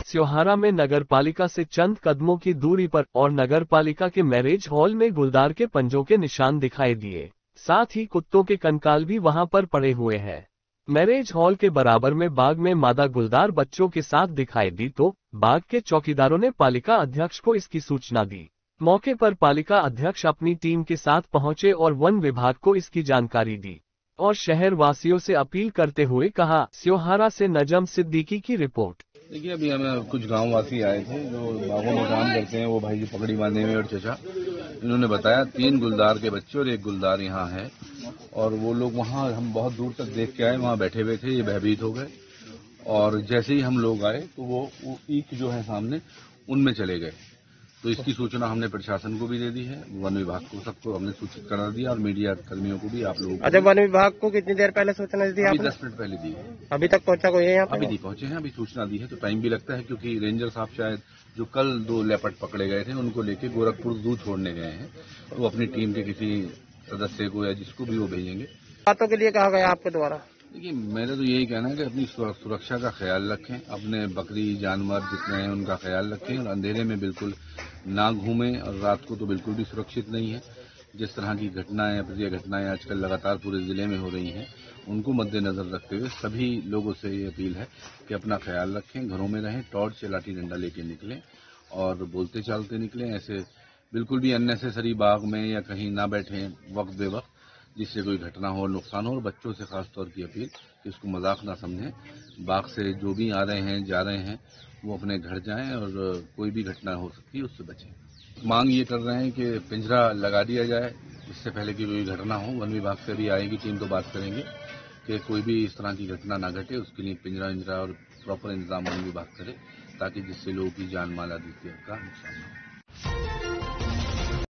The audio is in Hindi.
स्योहारा में नगरपालिका से चंद कदमों की दूरी पर और नगरपालिका के मैरिज हॉल में गुलदार के पंजों के निशान दिखाई दिए। साथ ही कुत्तों के कंकाल भी वहां पर पड़े हुए हैं। मैरिज हॉल के बराबर में बाग में मादा गुलदार बच्चों के साथ दिखाई दी तो बाग के चौकीदारों ने पालिका अध्यक्ष को इसकी सूचना दी। मौके पर पालिका अध्यक्ष अपनी टीम के साथ पहुंचे और वन विभाग को इसकी जानकारी दी और शहर वासियों से अपील करते हुए कहा। स्योहारा से नजम सिद्दीकी की रिपोर्ट। देखिए, अभी हमें कुछ गांव वासी आए थे जो बागों में काम करते हैं, वो भाई जी पकड़ी बांधे हुए और चचा, इन्होंने बताया 3 गुलदार के बच्चे और 1 गुलदार यहाँ है और वो लोग वहाँ हम बहुत दूर तक देख के आए, वहाँ बैठे हुए थे, ये भयभीत हो गए और जैसे ही हम लोग आए तो वो ईख जो है सामने उनमें चले गए। तो इसकी सूचना हमने प्रशासन को भी दे दी है, वन विभाग को, सबको हमने सूचित करा दिया और मीडिया कर्मियों को भी, आप लोगों को। अच्छा, वन विभाग को कितनी देर पहले सूचना दी आपने? 10 मिनट पहले दी है। अभी तक पहुंचा कोई है यहाँ पे? अभी नहीं पहुंचे हैं, अभी सूचना दी है तो टाइम भी लगता है क्योंकि रेंजर साहब शायद जो कल 2 लेपर्ड पकड़े गए थे उनको लेके गोरखपुर दूध छोड़ने गए हैं, तो वो अपनी टीम के किसी सदस्य को या जिसको भी वो भेजेंगे। बातों के लिए कहा गया आपके द्वारा? देखिए, मेरा तो यही कहना है कि अपनी सुरक्षा का ख्याल रखें, अपने बकरी जानवर जितने हैं उनका ख्याल रखें और अंधेरे में बिल्कुल ना घूमें और रात को तो बिल्कुल भी सुरक्षित नहीं है। जिस तरह की घटनाएं, अप्रिय घटनाएं आजकल लगातार पूरे जिले में हो रही हैं, उनको मद्देनजर रखते हुए सभी लोगों से ये अपील है कि अपना ख्याल रखें, घरों में रहें, टॉर्च या लाठी डंडा लेके निकलें और बोलते चालते निकलें। ऐसे बिल्कुल भी अननेसेसरी बाग में या कहीं ना बैठें वक्त बेवक्त, जिससे कोई घटना हो, नुकसान हो। और बच्चों से खासतौर की अपील कि इसको मजाक ना समझें, बाग से जो भी आ रहे हैं जा रहे हैं वो अपने घर जाएं और कोई भी घटना हो सकती है उससे बचें। मांग ये कर रहे हैं कि पिंजरा लगा दिया जाए इससे पहले कि कोई घटना हो। वन विभाग से भी आएगी टीम तो बात करेंगे कि कोई भी इस तरह की घटना ना घटे, उसके लिए पिंजरा और प्रॉपर इंतजाम वन विभाग करे ताकि जिससे लोगों की जान माल आदि का नुकसान न हो।